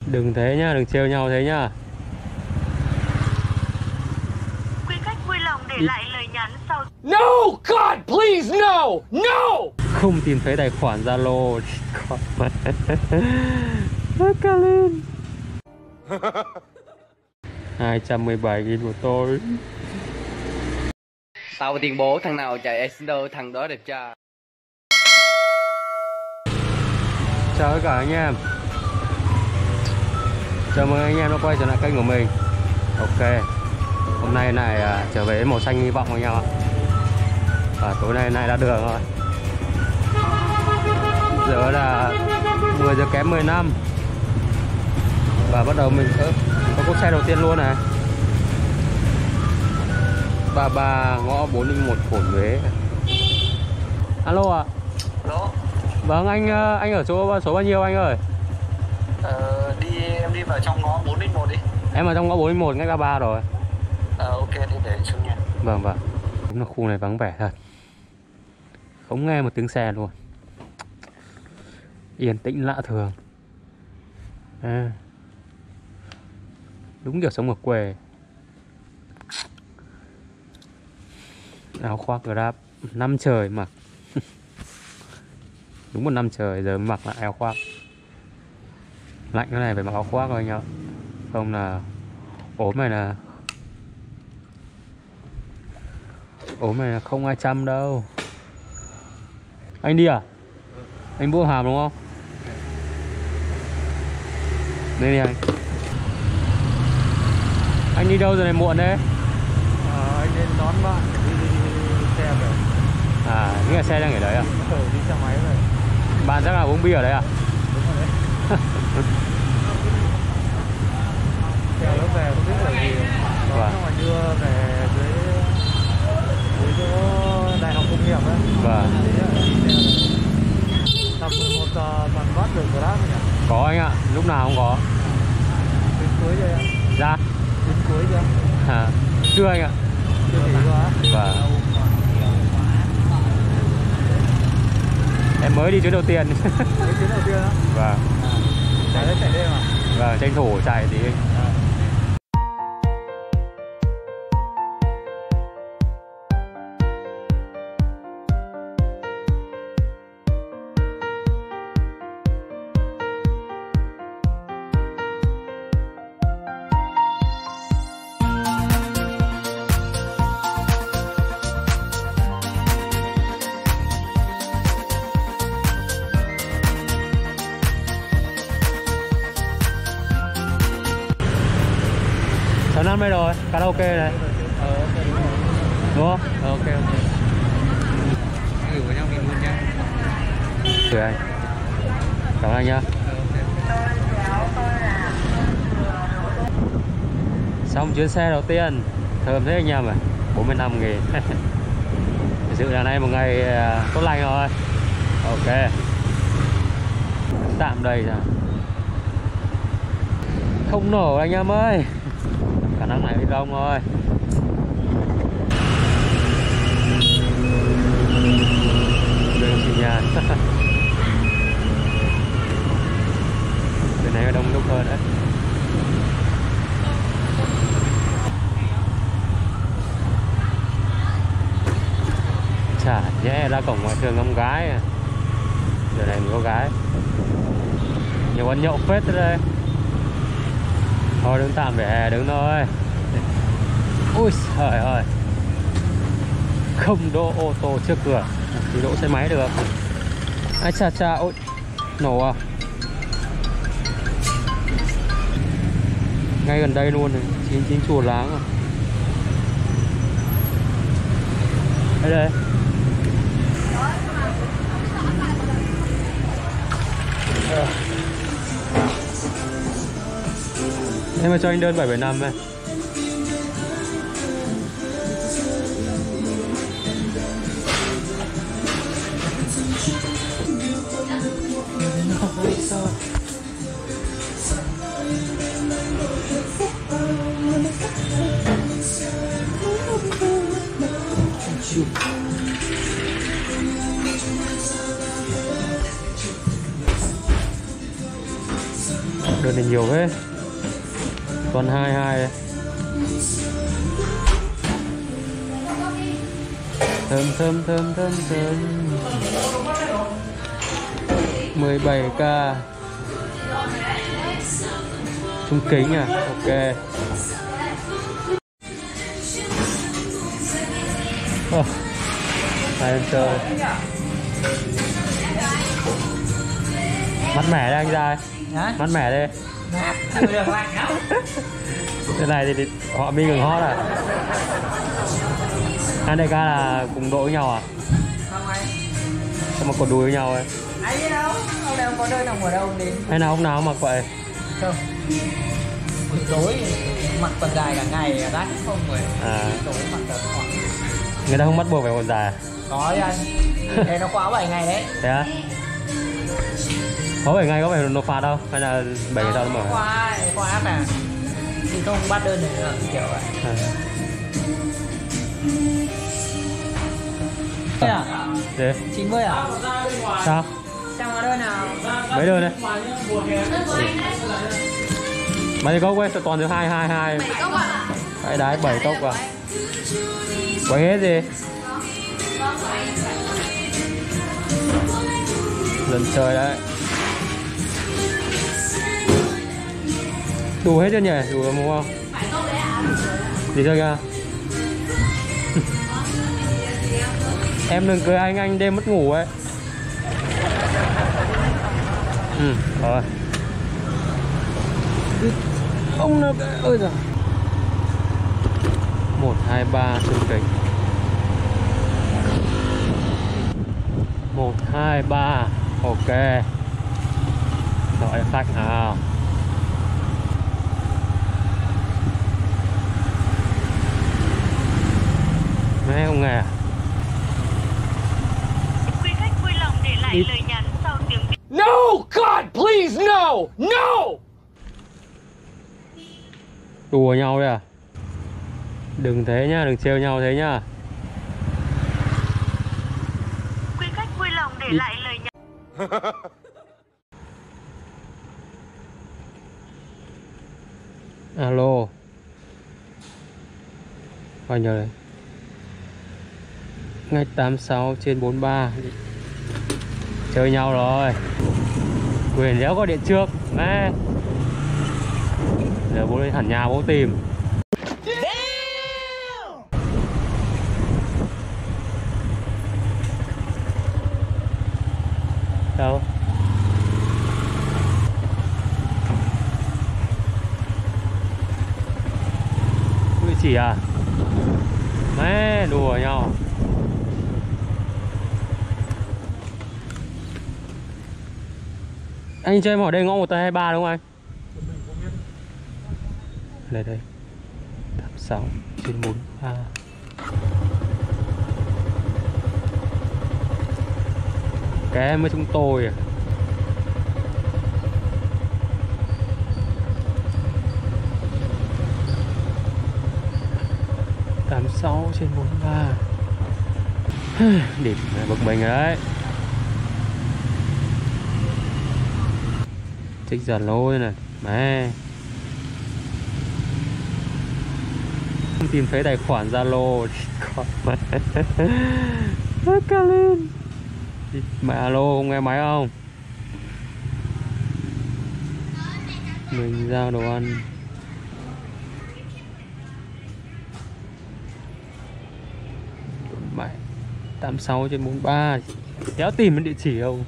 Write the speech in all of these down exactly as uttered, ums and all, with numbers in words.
Đừng thế nhá, đừng trêu nhau thế nhá. Quý khách vui lòng để lại lời nhắn sau. No, God, please, no, no. Không tìm thấy tài khoản Zalo. Ca lên. hai trăm mười bảy nghìn của tôi. Tao tuyên bố thằng nào chạy Extender thằng đó đẹp trai. Chào tất cả anh em. Chào mừng anh em đã quay trở lại kênh của mình. Ok. Hôm nay này à, trở về màu xanh hy vọng anh em ạ. Và tối nay này đã đường rồi. Giờ là mười giờ kém mười lăm. Và bắt đầu mình sẽ có cốt xe đầu tiên luôn này. ba mươi ba ngõ bốn không một Phổ Nhuế. Alo ạ. À. Alo. Vâng, anh anh ở chỗ số bao nhiêu anh ơi? Ờ, đi em đi vào trong ngõ bốn không một đi. Em ở trong ngõ bốn không một ngay ba ba rồi. Ờ, ok thì để xuống nha. Vâng vâng. Đúng là khu này vắng vẻ thật. Không nghe một tiếng xe luôn. Yên tĩnh lạ thường. À. Đúng kiểu sống ở quê. Áo khoác Grab năm trời mặc. Đúng một năm trời giờ mới mặc lại áo khoác. Lạnh cái này phải mặc áo khoác thôi anh ạ. Không là ốm này là ốm này là không ai chăm đâu. Anh đi à? Anh mua hàm đúng không? Đây đi anh. Anh đi đâu giờ này muộn đấy? Ờ, anh nên đón bạn đi, đi, đi, đi xe về. À, nghĩa là xe đang ở đấy à? Ừ, đi xe máy về. Bạn chắc là uống bia ở đấy à? Đúng rồi đấy. Xe nó về không biết là gì. Nó Vâng. mà đưa về dưới dưới chỗ đại học công nghiệp ấy. Vâng. Tầm mười một giờ toàn bắt được Grab nhỉ? Có anh ạ, lúc nào không có. Đến cuối chưa em? Dạ. Đến cuối chưa? À, chưa anh ạ. Chưa nghỉ quá. Vâng. Em mới đi chuyến đầu tiên. Đến chuyến đầu tiên á? Vâng. À, chạy đấy chạy đêm à? Vâng, tranh thủ chạy tí. À. Sáu năm đây rồi, karaoke này. Ờ, ok đúng rồi. Đúng không? Ờ, ok ok. Gửi vào nhau mình luôn nha. Thưa anh. Cảm ơn anh nhá. Xong chuyến xe đầu tiên. Thơm thế anh em à. bốn mươi lăm nghìn. Thực sự là nay một ngày tốt lành rồi. Ok. Tạm đây ra. Không nổ anh em ơi. Khả năng này đi không thôi. Đường xì nhàn. Bên này đông đúc hơn đấy. Chả nhẽ ra cổng ngoại trường ngắm gái à. Giờ này mới có gái. Nhiều quán nhậu phết thế đây. Thôi đứng tạm vỉa hè đứng thôi. Ui trời ơi. Không đỗ ô tô trước cửa thì đỗ xe máy được. Ai chà chà, ôi nổ à. Ngay gần đây luôn này, chín chín chùa Láng à. Đây đây. À. Em mà cho anh đơn bảy bảy năm này. Đơn Đây thì nhiều thế. Toàn hai hai đây. Thơm thơm thơm thơm thơm. mười bảy k. Trung kính à, ok. Oh, hai em chơi. Mát mẻ đây anh trai. Mát mẻ đây. Cái này thì, thì họ mi ngừng hot à. Hai đại ca là cùng đội với nhau à? Không anh. Sao mà còn đùi với nhau ấy? Anh biết đâu, ông đâu có nơi nào ở đâu đến. Hay nào hôm nào mặc vậy? Không. Buổi tối mặc quần dài cả ngày rách không rồi. À. Tối mặc tầm khoảng. Người ta không bắt buộc phải quần dài à? Có chứ anh. Thế nó khóa bảy ngày đấy. Thế á? Có bảy ngày có phải nộp phạt đâu? Hay là bảy ngày sau nó mở? Khóa, khóa mà. Thì không bắt đơn được nữa, kiểu vậy. À. Thế à? Thế? chín mươi à? Sao? Xem hóa đơn nào? Mấy đơn đấy? Mấy cốc ấy, toàn thứ hai hai hai. bảy cốc à? Hai đái bảy cốc à? Quay hết gì? Lần chơi đấy. Đủ hết chưa nhỉ? Đủ rồi đúng không? Gì chơi kìa? Em đừng cười anh, anh đêm mất ngủ ấy. Ừ, rồi. Ông nào cái... Ôi giời. một, hai, ba, xung kính. một, hai, ba. Ok. Gọi khách nào. Mấy không nghe à? Quý khách vui lòng để lại lời nhắn sau tiếng beep. No! God, please, no! No! Đùa nhau đấy à? Đừng thế nhá, đừng trêu nhau thế nhá. Quý khách vui lòng để lại lời nhắn. Alo. Bao nhiêu đấy? Ngay tám mươi sáu trên bốn mươi ba. Chơi nhau rồi. Quyền đéo có điện trước. Nghe. Giờ bố lên hẳn nhà bố tìm. Đâu? Địa chỉ à? Mẹ đùa nhau. Anh cho em hỏi đây ngõ một hai ba đúng không anh? Đây đây. tám mươi sáu trên bốn mươi ba. Kém với chúng tôi à. tám mươi sáu trên bốn mươi ba. Điểm bực mình rồi đấy. Trích dần lôi này. Mẹ. Không tìm thấy tài khoản Zalo. Ca lên. Mẹ alo, không nghe máy không? Mình giao đồ ăn. Mẹ tám mươi sáu trên bốn mươi ba. Kéo tìm đến địa chỉ không?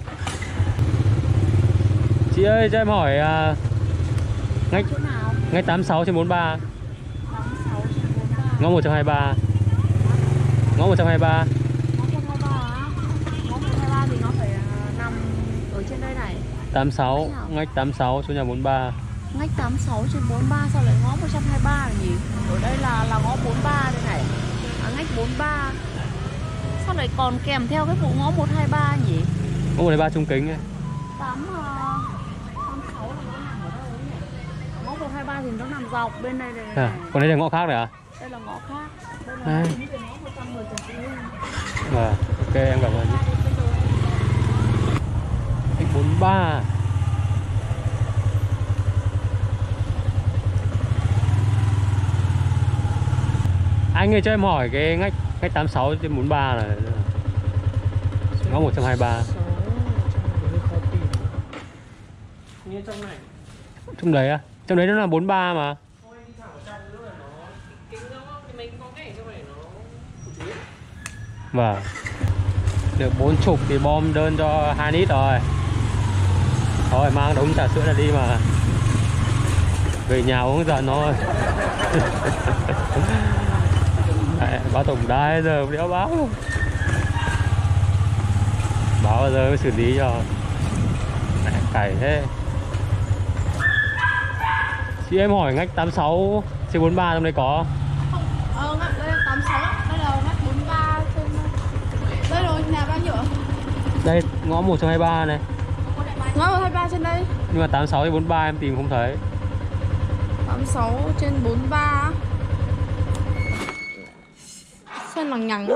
Chị ơi cho em hỏi à, ngay ngay tám mươi sáu trên bốn mươi ba. Ngõ một trăm hai mươi ba. Ngõ một trăm hai mươi ba. tám mươi sáu, ngách tám mươi sáu số nhà bốn mươi ba. Ngách tám mươi sáu trên bốn mươi ba sao lại ngõ một trăm hai mươi ba là nhỉ? Ở đây là là ngõ bốn mươi ba đây này. À, ngách bốn mươi ba. Sao lại còn kèm theo cái vụ ngõ một hai ba nhỉ? Ngõ một hai ba trung kính ấy. tám mươi sáu là nó nằm ở đâu nhỉ? Ngõ một hai ba thì nó nằm dọc bên đây này. À, còn đây là ngõ khác rồi à? Đây là ngõ khác. Đây là à. ngõ một trăm mười Trần Thị Hưng. Vâng, ok em cảm ơn. x bốn mươi ba. Anh ơi cho em hỏi cái ngách ngách tám sáu trên bốn mươi ba là ngõ một trăm hai mươi ba. Như trong này. Trong đấy á? Trong đấy nó là bốn mươi ba mà. Thôi đi thẳng vào trong nữa là nó kính nó thì mình có cái trong này nó một chút. Vâng. Được bốn chục thì bom đơn cho hai lít rồi. Thôi mang đống trà sữa ra đi mà. Về nhà uống dần thôi. Đấy, báo tổng đài giờ đéo báo. Báo bao giờ mới xử lý cho. Đấy, cày thế. Chị em hỏi ngách tám sáu trên bốn mươi ba trong đây có? Ờ, ngách đây là tám sáu, đây là ngách bốn mươi ba trên... Đây rồi, nhà bao nhiêu ạ? Đây, ngõ một trăm hai mươi ba này. Ngõ một trăm hai mươi ba trên đây. Nhưng mà tám sáu trên bốn mươi ba em tìm không thấy. tám sáu trên bốn mươi ba. Sơn lằng nhằng.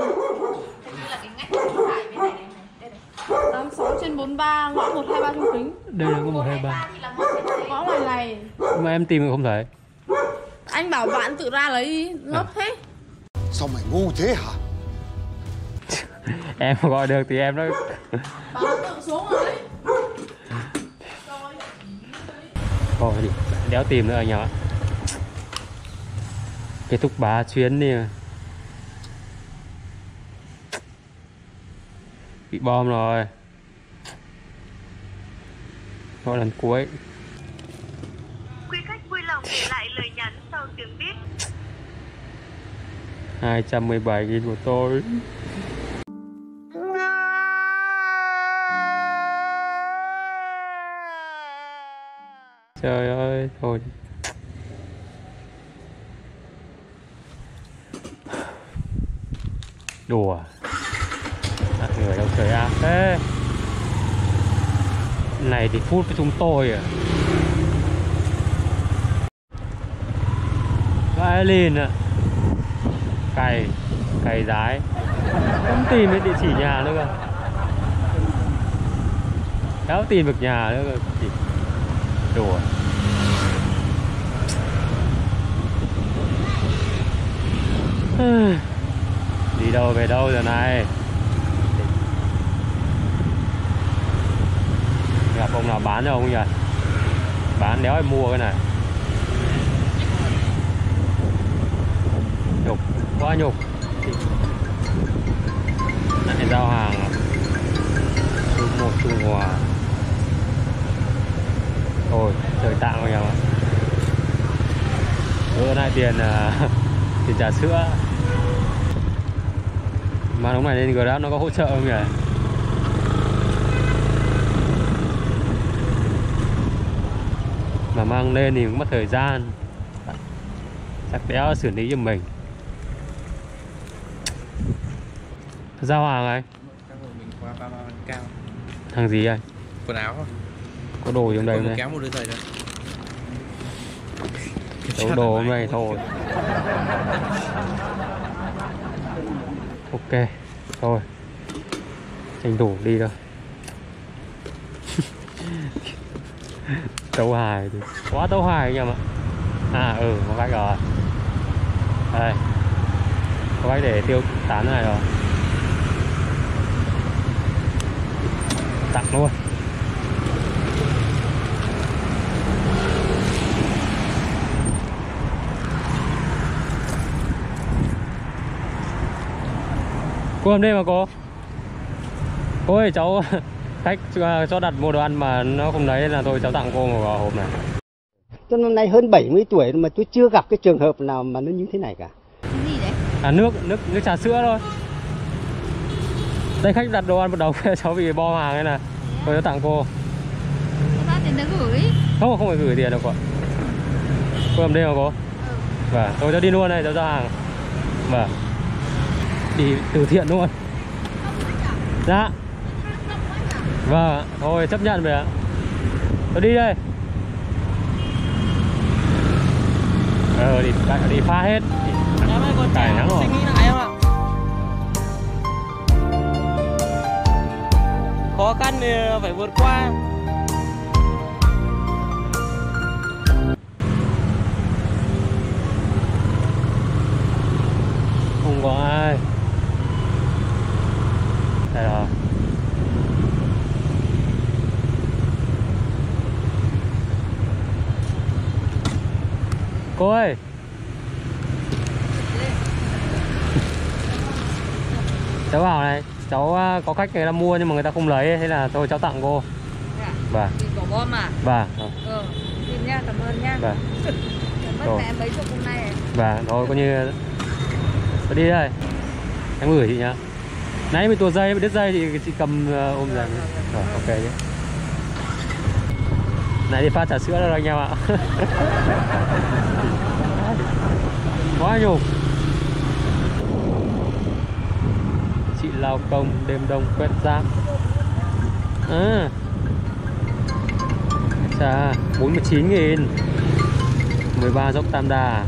tám sáu trên bốn mươi ba, ngõ một trăm hai mươi ba trong kính. Đây là ngõ một trăm hai mươi ba. Ngõ ngoài này. Nhưng mà em tìm không thấy. Anh bảo bạn tự ra lấy đi, ngốc À. thế. Sao mày ngu thế hả? Em mà gọi được thì em nó... Bảo tự xuống rồi đấy. Thôi đi, đéo tìm nữa anh em ạ. Kết thúc ba chuyến đi. Bị bom rồi. Gọi lần cuối. Quý khách vui lòng để lại lời nhắn sau tiếng bíp. hai trăm mười bảy nghìn của tôi. Trời ơi, thôi. Đùa. À, người đâu trời ác thế. Này thì phút với chúng tôi à. Cái lên ạ. Cày, cày rái. Không tìm đến địa chỉ nhà nữa cơ. Đéo tìm được nhà nữa cơ. Chỉ... Đùa. Đi đâu về đâu giờ này. Gặp ông nào bán cho ông nhỉ? Bán đéo em mua cái này. Nhục, quá nhục. Lại giao hàng số một Trung Hòa. Thôi, trời tạm rồi ạ. Bữa nay tiền uh, tiền trà sữa. Mà lúc này lên Grab nó có hỗ trợ không nhỉ? Mà mang lên thì cũng mất thời gian. Chắc đéo xử lý cho mình. Giao hàng anh? Mình qua ba ba cao. Hàng gì anh? Quần áo không? Có đồ trong đây không? Kéo một đôi giày thôi. Đấu đồ hôm nay thôi. Ok, thôi. Tranh thủ đi thôi. Tấu hài thì quá tấu hài anh em ạ. À ừ, có cách rồi. Đây. Có cách để tiêu tán này rồi. Tặng luôn. Cô làm đây mà cô. Cô ơi cháu khách cho đặt mua đồ ăn mà nó không lấy là thôi cháu tặng cô một hộp này. Tôi năm nay hơn bảy mươi tuổi mà tôi chưa gặp cái trường hợp nào mà nó như thế này cả. Cái gì đấy? À nước, nước nước trà sữa thôi. Đây khách đặt đồ ăn một đồng cháu bị bom hàng này nè. Tôi cháu tặng cô. Có ra tiền đã gửi. Không, không phải gửi tiền đâu cô. Cô làm đây mà cô. Ừ. Vâng, tôi cháu đi luôn đây, cháu ra hàng. Vâng. Đi từ thiện luôn. Dạ. Vâng, thôi chấp nhận về ạ. Tôi đi đây. Ờ, đi, đi pha hết. Em ơi, còn Cải nắng rồi. suy nghĩ lại em ạ. Khó khăn thì phải vượt qua. Cô ơi. Cháu bảo này, cháu có khách người ta mua nhưng mà người ta không lấy, thế là thôi cháu tặng cô. Vâng. Của bom à? Vâng. Ừ, xin nha, cảm ơn nha. Vâng. Cảm ơn mẹ mấy chục hôm nay. Vâng, thôi coi như tôi đi đây. Em gửi chị nhá. Nãy bị tuột dây, bị đứt dây thì chị cầm uh, ôm dần. Rồi, ok nhé. Nãy đi pha trà sữa rồi anh em ạ. Quá nhục. Chị lao công đêm đông quét rác. À. Chà, bốn mươi chín nghìn. mười ba dốc Tam Đà.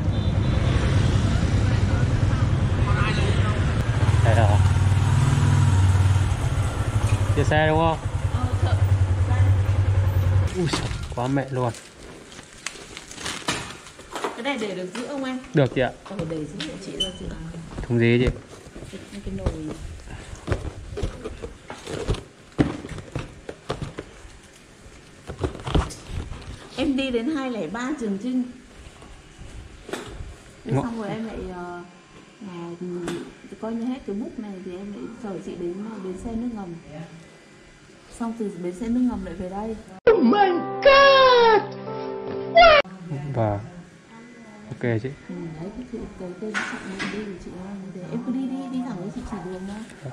Đây rồi. Chia xe đúng không? Ui trời, quá mẹ luôn. Cái này để được giữ không anh? Được chị ạ. Ờ, để giữ để chị ra chị. Thùng gì chị? Cái, cái nồi. Em đi đến hai không ba Trường Trinh. Thế xong rồi em lại uh, uh, coi như hết cái book này thì em lại chở chị đến bến xe nước ngầm. Xong từ bến xe nước ngầm lại về đây. Oh my god. Vâng. Ok chị. Ừ, đấy cái cái cái cái chặng đi thì chị ơi, để em cứ đi đi đi thẳng với chị chỉ đường thôi.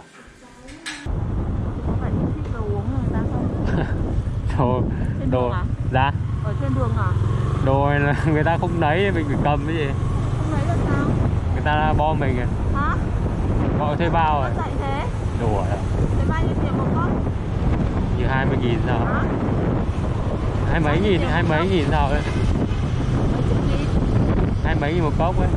Có phải thích đồ uống người ta không? Đồ. Trên Đồ. đường à? Dạ. Ở trên đường à? Đồ này là người ta không lấy mình phải cầm cái gì? Không lấy là sao? Người ta bo mình à? Hả? Gọi thuê bao rồi. Chạy thế? Đùa đó. Thế bao nhiêu tiền một cốc? Như hai mươi nghìn sao? Hả? Hai mấy nghìn, hai mấy nghìn sao đấy? Mấy chục nghìn? Hai mấy nghìn một cốc ấy.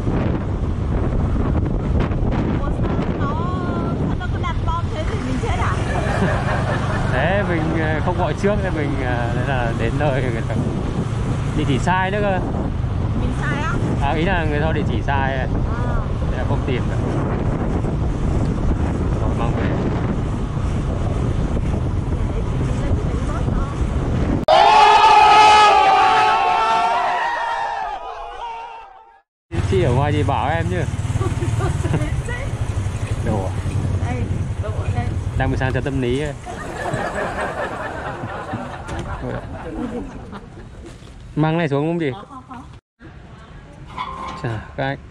Ủa sao nó, nó có đặt bom thế thì mình chết à? Thế mình không gọi trước nên mình đấy là đến nơi người ta địa chỉ sai nữa cơ. Mình sai á? À ý là người ta địa chỉ sai ấy. À. Thế là không tìm được. Rồi mang về. Chị ở ngoài thì bảo em chứ. Đồ. Đây, đồ đây. Đang bị sang cho tâm lý ấy. Mang này xuống không chị? Chà, các anh.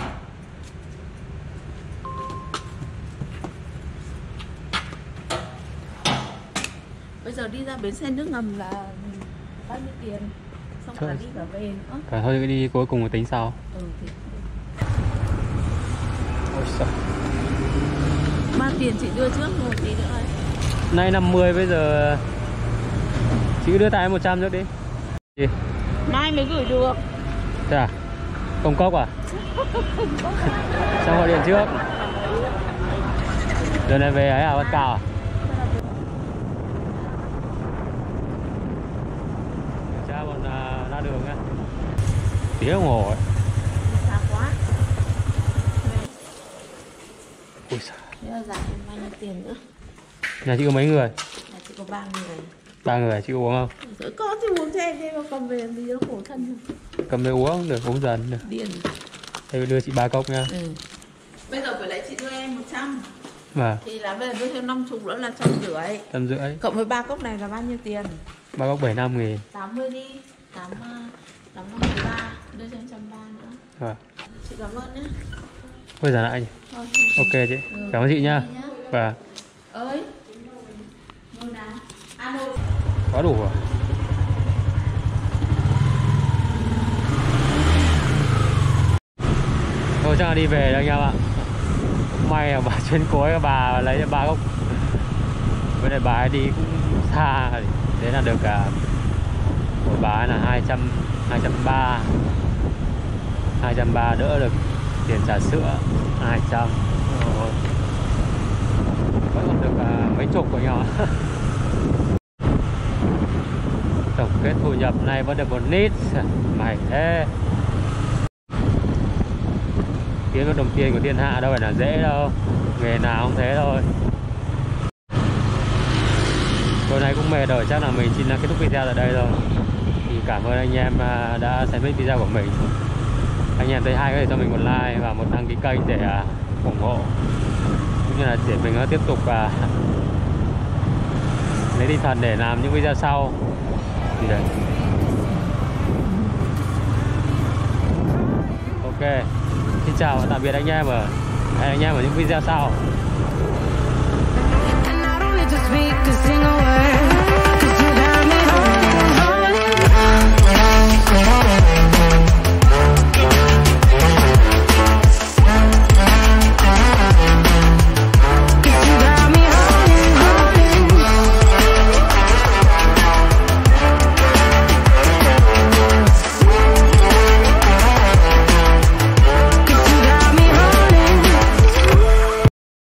Bây giờ đi ra bến xe nước ngầm là bao nhiêu tiền? Xong Thôi. cả đi cả về nữa. Cả thôi đi cuối cùng rồi tính sau. Ừ thì Ôi trời. bao tiền chị đưa trước một tí nữa ấy. Nay năm mươi bây giờ chị cứ đưa tại một trăm trước đi. Gì? Mai mới gửi được. Chà. Công cốc à? Xong gọi điện trước. Giờ này về ấy à, Bắt Cào à? Cha còn à, ra đường á. Tiếng đồng hồ ấy. Xa quá. Ui giời. Thế là giảm em bao nhiêu tiền nữa? Nhà chị có mấy người? Nhà chị có ba người. Ba người, chị có uống không? Rồi có thì uống cho em đi mà cầm về làm gì nó khổ thân không? Cầm về uống, được uống dần được. Điên. Thế đưa chị ba cốc nha. Ừ. Bây giờ phải lấy chị đưa em một trăm. Vâng. Thì là bây giờ đưa thêm năm chục nữa là trăm rưỡi. Trăm rưỡi. Cộng với ba cốc này là bao nhiêu tiền? Ba cốc bảy mươi lăm nghìn. tám mươi đi. tám tám năm mười ba, đưa cho em trăm ba nữa. Vâng. Chị cảm ơn nhé. Bây giờ lại. Thôi, Ok chị. ừ. Cảm ơn chị nha. Vâng. Ơi. Ngồi nào. À đâu. Quá đủ rồi. Thôi chắc là đi về đây anh em ạ. May là bà chuyên cối bà lấy cho ba gốc. Với lại bà ấy đi cũng xa. Thế là được cả của bà ấy là hai trăm, hai trăm ba mươi. hai trăm ba mươi đỡ được tiền trà sữa hai trăm. Rồi. Vẫn còn được uh, mấy chục của nhau. Tổng kết thu nhập này vẫn được một nít. Mày thế. Kiếm được đồng tiền của thiên hạ đâu phải là dễ đâu. Nghề nào không thế thôi. Tối nay cũng mệt rồi, chắc là mình xin kết thúc video tại đây rồi. Thì cảm ơn anh em đã xem hết video của mình. anh em thấy hay có thể cho mình một like và một đăng ký kênh để uh, ủng hộ, cũng như là để mình có tiếp tục uh, lấy tinh thần để làm những video sau. Thì đấy. Ok, xin chào và tạm biệt anh em, ở hẹn anh em ở những video sau. Speak a single word, 'cause you got me holding on.